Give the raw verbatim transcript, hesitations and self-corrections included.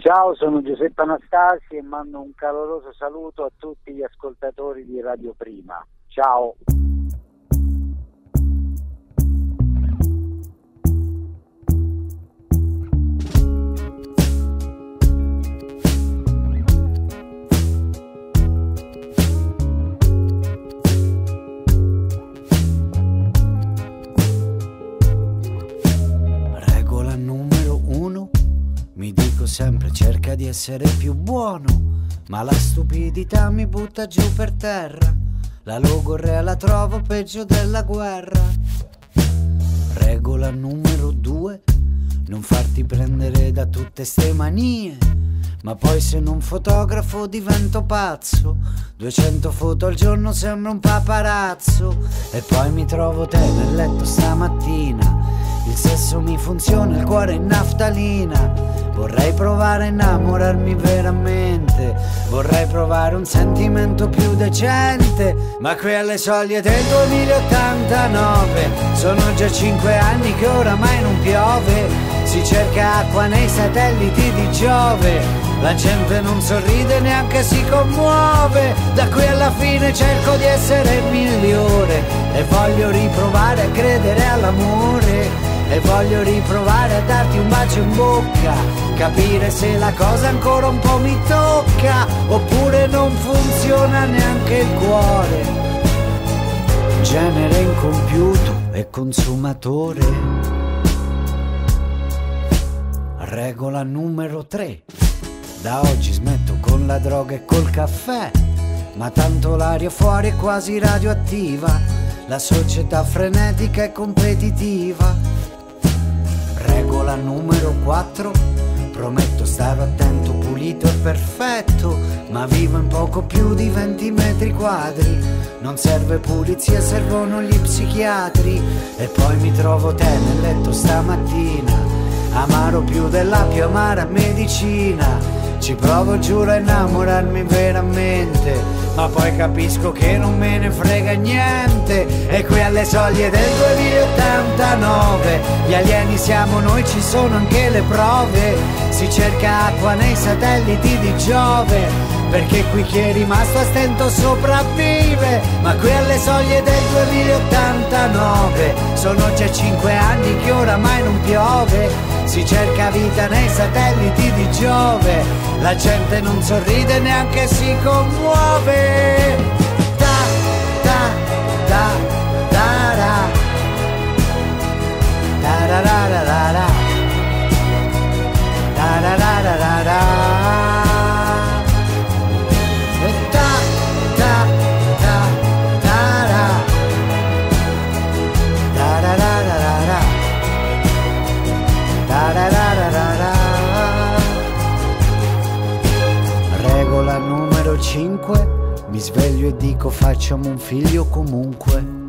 Ciao, sono Giuseppe Anastasi e mando un caloroso saluto a tutti gli ascoltatori di Radio Prima. Ciao. Regola numero uno. Mi dico sempre cerca di essere più buono, ma la stupidità mi butta giù per terra. La logorrea la trovo peggio della guerra. Regola numero due. Non farti prendere da tutte ste manie, ma poi se non fotografo divento pazzo. Duecento foto al giorno sembra un paparazzo. E poi mi trovo te nel letto stamattina. Il sesso mi funziona, il cuore in naftalina. Vorrei provare a innamorarmi veramente, vorrei provare un sentimento più decente, ma qui alle soglie del duemilaottantanove sono già cinque anni che oramai non piove. Si cerca acqua nei satelliti di Giove, la gente non sorride neanche si commuove. Da qui alla fine cerco di essere migliore e voglio riprovare a credere all'amore. E voglio riprovare a darti un bacio in bocca, capire se la cosa ancora un po' mi tocca, oppure non funziona neanche il cuore. Genere incompiuto e consumatore. Regola numero tre. Da oggi smetto con la droga e col caffè, ma tanto l'aria fuori è quasi radioattiva, la società frenetica e competitiva. Regola numero quattro. Prometto starò attento, pulito e perfetto, ma vivo in poco più di venti metri quadri. Non serve pulizia, servono gli psichiatri. E poi mi trovo te nel letto stamattina, amaro più della più amara medicina. Ci provo, giuro, a innamorarmi veramente, ma poi capisco che non me ne frega niente. E qui alle soglie del duemilaottantanove gli alieni siamo noi, ci sono anche le prove. Si cerca acqua nei satelliti di Giove, perché qui chi è rimasto a stento sopravvive. Ma qui alle soglie del duemilaottantanove sono già cinque anni che oramai non piove. Si cerca vita nei satelliti di Giove, la gente non sorride neanche si commuove. Da, da, da, da, da, da, da, da, da, da, da, da, da, da, da, da, da. Regola numero cinque. Mi sveglio e dico facciamo un figlio comunque.